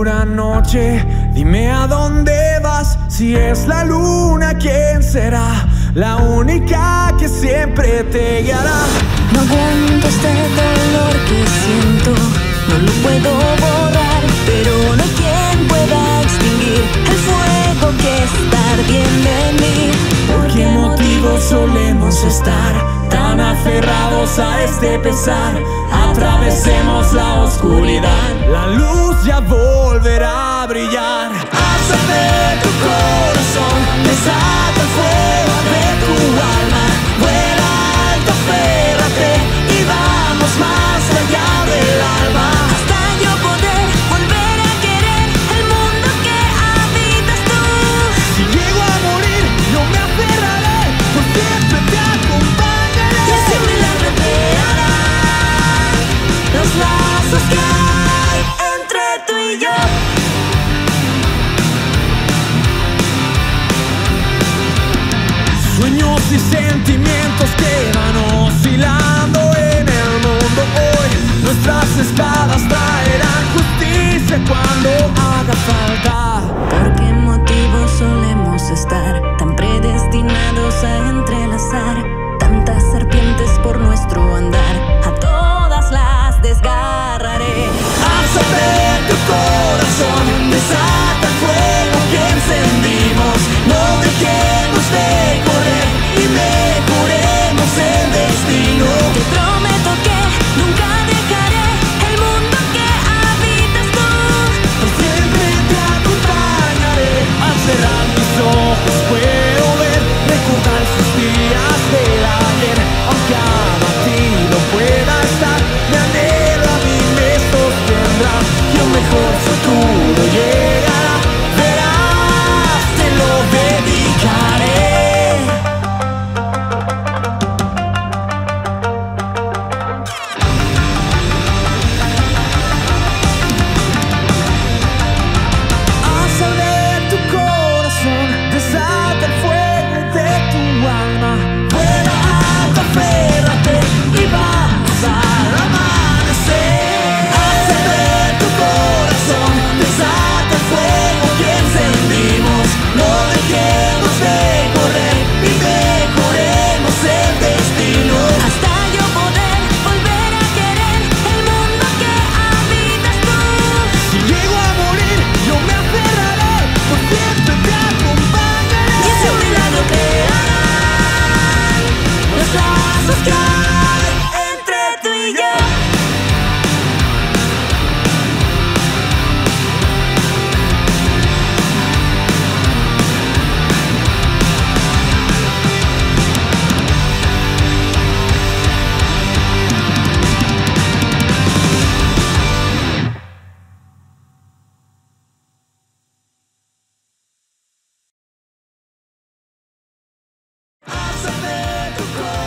oscura noche, dime a dónde vas. Si es la luna, ¿quién será? La única que siempre te guiará. No aguanto este dolor que siento, no lo puedo borrar, pero no hay quien pueda extinguir el fuego que está ardiendo en mí. ¿Por qué motivo solemos estar tan aferrados a este pesar? Atravesemos la oscuridad, la luz ya volverá a brillar. Alza de tu corazón, desata el fuego de tu alma. Vuela alto, aférrate y vamos más allá del alma. Hasta yo poder volver a querer el mundo que habitas tú. Si llego a morir, no me aferraré, por siempre te acompañaré. Y ese milagro te hará los lazos que hay entre tú y yo. Sueños y sentimientos que van oscilando en el mundo hoy. Nuestras espadas traerán justicia cuando haga falta. ¿Por qué motivo solemos estar tan predestinados a entrelazar tantas serpientes por nuestro andar? A todas las desgarraré. Alza tu corazón, desata el fuego que encendimos. No dejemos de correr y mejoremos el destino. Te prometo que nunca dejaré el mundo que habitas tú. Por siempre te acompañaré. Al cerrar mis ojos puedo ver, recordar sus días del ayer. Aunque abatido pueda estar, mi anhelo a mí me sostendrá. Y un mejor futuro llegará. Verás, te lo dedicaré. Alza de tu corazón, desata el fuego de tu alma. Vuela alto, aférrate y vas al amanecer. Alza de tu corazón, desata el fuego que encendimos. No dejemos de correr y mejoremos el destino. Hasta yo poder volver a querer el mundo que habitas tú. Si llego a morir, yo me aferraré, por siempre te acompañaré. Y ese milagro creará los lazos que hay entre tú y yo. Alza de tu corazón.